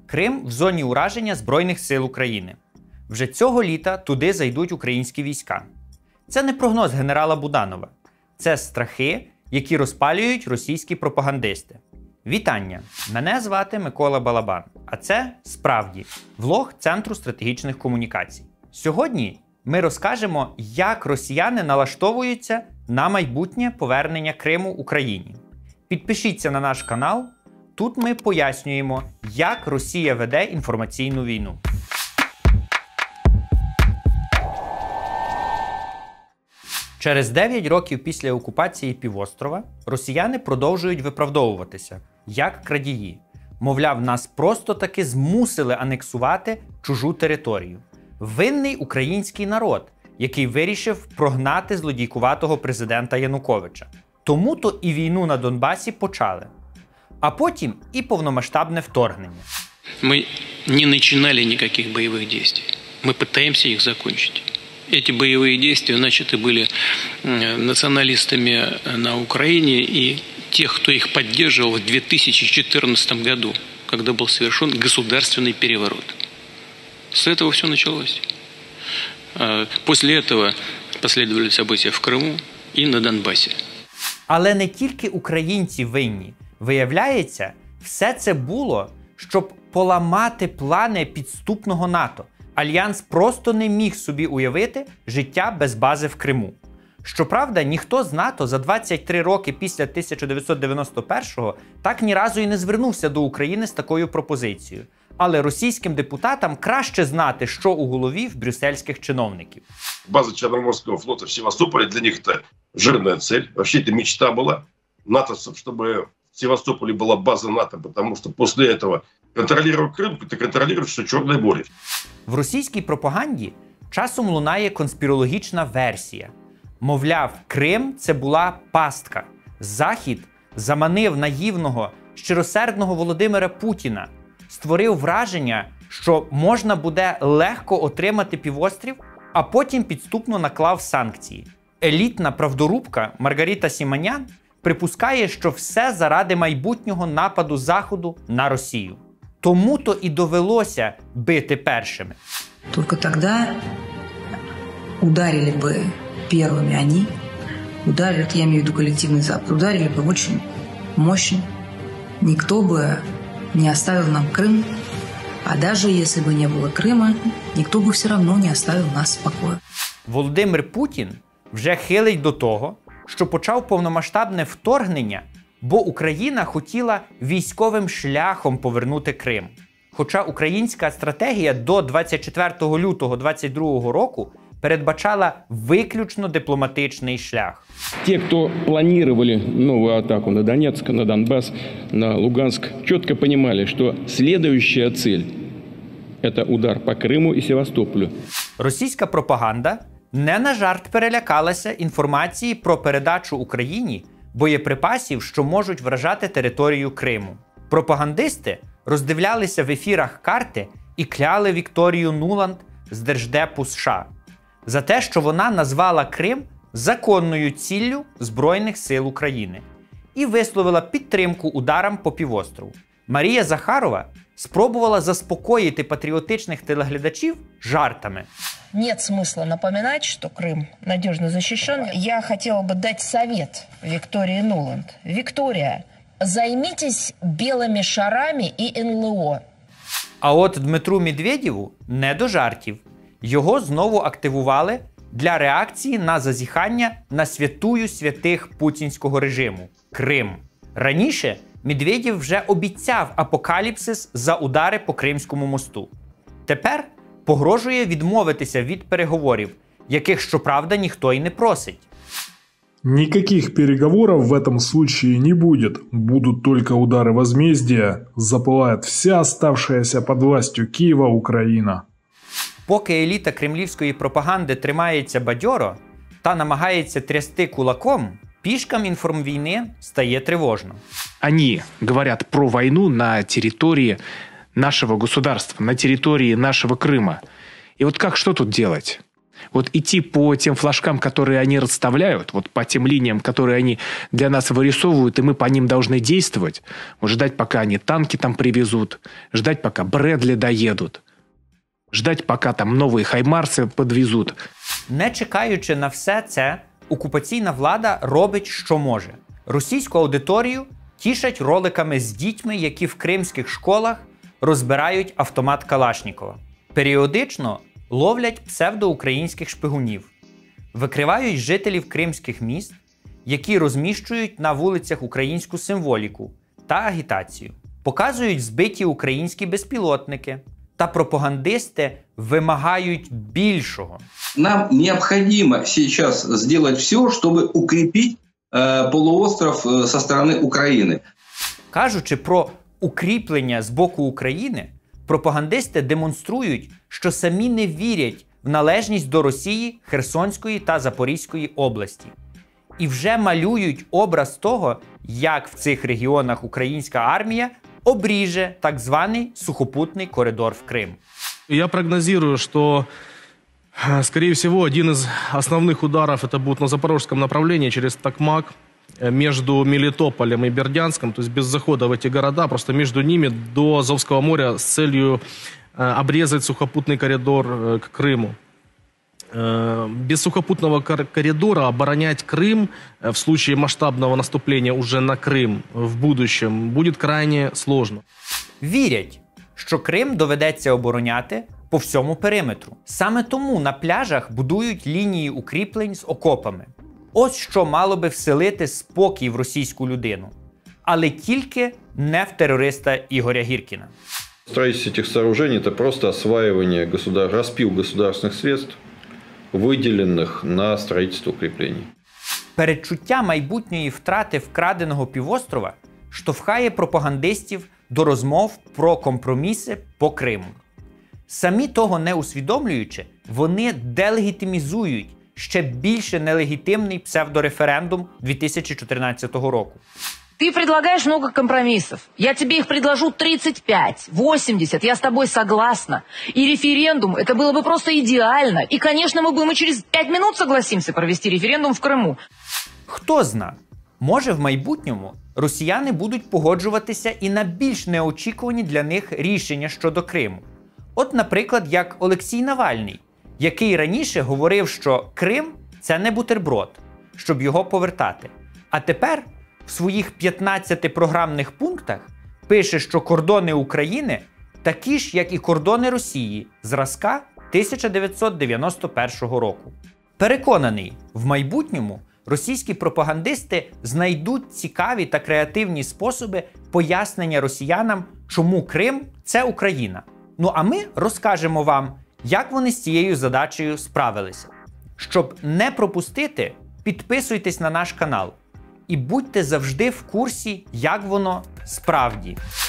Крим в зоні ураження Збройних сил України. Вже цього літа туди зайдуть українські війська. Це не прогноз генерала Буданова. Це страхи, які розпалюють російські пропагандисти. Вітання! Мене звати Микола Балабан, а це «Справді» – влог Центру стратегічних комунікацій. Сьогодні ми розкажемо, як росіяни налаштовуються на майбутнє повернення Криму Україні. Підпишіться на наш канал. Тут ми пояснюємо, як Росія веде інформаційну війну. Через 9 років після окупації півострова росіяни продовжують виправдовуватися, як крадії. Мовляв, нас просто-таки змусили анексувати чужу територію. Винний український народ, який вирішив прогнати злодійкуватого президента Януковича. Тому-то і війну на Донбасі почали. А потім і повномасштабне вторгнення. Ми не починали ніяких бойових дій. Ми намагаємося їх закінчити. Эти боевые действия начаты были националистами на Украине и тех, кто их поддерживал в 2014 году, когда был совершен государственный переворот. С этого все началось. После этого последовали события в Крыму и на Донбассе. Але не тільки українці винні. Виявляється, все це було, щоб поламати плани підступного НАТО. Альянс просто не міг собі уявити життя без бази в Криму. Щоправда, ніхто з НАТО за 23 роки після 1991-го так ні разу і не звернувся до України з такою пропозицією. Але російським депутатам краще знати, що у голові в брюссельських чиновників. База Черноморского флота в Севастополе для них это жирная цель. Вообще это мечта была натовцев, чтобы в Севастополе была база НАТО, потому что после этого контролировать Крым, ты контролируешь все Чорне море. В російській пропаганді часом лунає конспірологічна версія. Мовляв, Крим – це була пастка. Захід заманив наївного, щиросердного Володимира Путіна, створив враження, що можна буде легко отримати півострів, а потім підступно наклав санкції. Елітна правдорубка Маргарита Сіманян припускає, що все заради майбутнього нападу Заходу на Росію. Тому-то і довелося бити першими. Только тогда ударили бы первыми они, ударили, я имею в виду коллективный Запад, ударили бы очень мощно. Никто бы не оставил нам Крым, а даже если бы не было Крыма, никто бы все равно не оставил нас в покое. Володимир Путін вже хилить до того, що почав повномасштабне вторгнення, бо Україна хотіла військовим шляхом повернути Крим. Хоча українська стратегія до 24 лютого 2022 року передбачала виключно дипломатичний шлях. Те, кто планировали новую атаку на Донецк, на Донбасс, на Луганск, четко понимали, что следующая цель – это удар по Крыму и Севастополю. Російська пропаганда не на жарт перелякалася інформації про передачу Україні боєприпасів, що можуть вражати територію Криму. Пропагандисти роздивлялися в ефірах карти і кляли Вікторію Нуланд з Держдепу США за те, що вона назвала Крим законною ціллю Збройних сил України і висловила підтримку ударам по півострову. Марія Захарова спробувала заспокоїти патріотичних телеглядачів жартами. Нет смысла напоминать, что Крым надежно защищен. Я хотела бы дать совет Виктории Нуланд. Виктория, займитесь белыми шарами и НЛО. А от Дмитру Медведєву не до жартів. Його знову активували для реакції на зазіхання на святую святих путінського режиму – Крим. Раніше Медведєв вже обіцяв апокаліпсис за удари по Кримському мосту. Тепер погрожує відмовитися від переговорів, яких, щоправда, ніхто й не просить. Никаких переговоров в этом случае не будет. Будут только удары возмездия. Запылает вся оставшаяся под властью Киева Украина. Поки еліта кремлівської пропаганди тримається бадьоро та намагається трясти кулаком, пішкам інформвійни стає тривожно. Они говорят про войну на территории нашего государства, на территории нашего Крыма. И вот как, что тут делать? Вот идти по тем флажкам, которые они расставляют, вот по тем линиям, которые они для нас вырисовывают, и мы по ним должны действовать, вот ждать, пока они танки там привезут, ждать, пока Брэдли доедут, ждать, пока там новые Хаймарси подвезут. Не чекаючи на все це, окупаційна влада робить, що може. Російську аудиторію тішать роликами з дітьми, які в кримських школах розбирають автомат Калашнікова. Періодично ловлять псевдоукраїнських шпигунів, викривають жителів кримських міст, які розміщують на вулицях українську символіку та агітацію, показують збиті українські безпілотники, та пропагандисти вимагають більшого. Нам необходимо сейчас сделать все, чтобы укрепить полуостров со стороны Украины. Кажучи про укріплення з боку України, пропагандисти демонструють, що самі не вірять в належність до Росії Херсонської та Запорізької області. І вже малюють образ того, як в цих регіонах українська армія обріже так званий сухопутний коридор в Крим. Я прогнозирую, что, скорее всего, один из основных ударов это будет на запорожском направлении через Токмак, между Мелитополем и Бердянском, то есть без захода в эти города, просто между ними до Азовского моря с целью обрезать сухопутный коридор к Крыму. Без сухопутного коридора оборонять Крым в случае масштабного наступления уже на Крым в будущем будет крайне сложно. Вірять, що Крим доведеться обороняти по всьому периметру. Саме тому на пляжах будують лінії укріплень з окопами. Ось що мало би вселити спокій в російську людину. Але тільки не в терориста Ігоря Гіркіна. Строительство этих сооружений – это просто осваивание, распил государственных средств, выделенных на строительство укреплений. Передчуття майбутньої втрати вкраденого півострова штовхає пропагандистів до розмов про компроміси по Криму. Самі того не усвідомлюючи, вони делегітимізують ще більше нелегітимний псевдореферендум 2014 року. Ты предлагаешь много компромиссов. Я тебе их предложу 35, 80, я с тобой согласна. И референдум, это было бы просто идеально. И, конечно, мы бы через 5 минут согласимся провести референдум в Криму. Хто зна, може в майбутньому росіяни будуть погоджуватися і на більш неочікувані для них рішення щодо Криму. От, наприклад, як Олексій Навальний, який раніше говорив, що Крим – це не бутерброд, щоб його повертати. А тепер в своїх 15 програмних пунктах пише, що кордони України такі ж, як і кордони Росії, зразка 1991 року. Переконаний, в майбутньому російські пропагандисти знайдуть цікаві та креативні способи пояснення росіянам, чому Крим – це Україна. Ну а ми розкажемо вам, як вони з цією задачею справилися. Щоб не пропустити, підписуйтесь на наш канал і будьте завжди в курсі, як воно справді.